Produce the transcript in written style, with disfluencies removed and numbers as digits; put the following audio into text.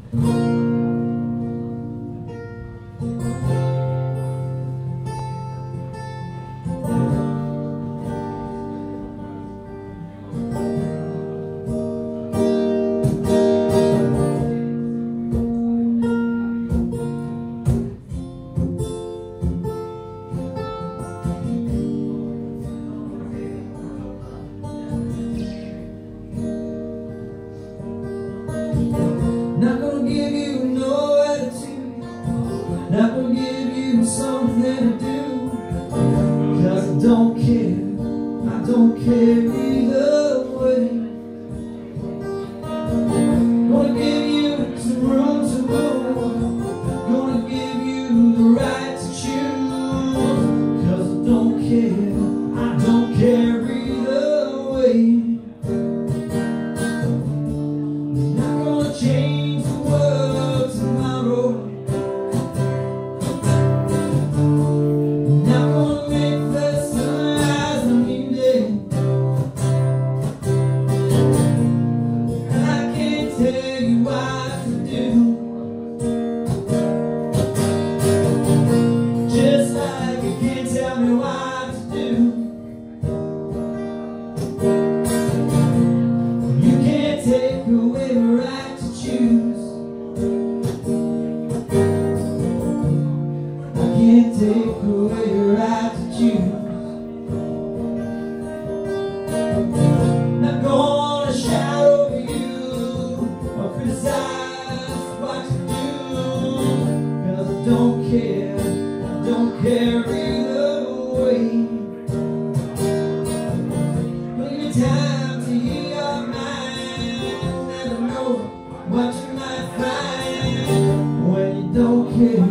Not gonna give you no attitude, not gonna give you something to do, 'cause I don't care either way. Gonna give you some room to move, gonna give you the right to choose, 'cause I don't care either way. Change the world tomorrow. Not gonna make the sunrise a new day. I can't tell you what to do, just like you can't tell me what to do. You can't take away the right to choose. I can't take away your right to choose. Not gonna shout over you or criticize what you do, 'cause I don't care either way. Give me time to hear your mind, never know what you might find when you don't care.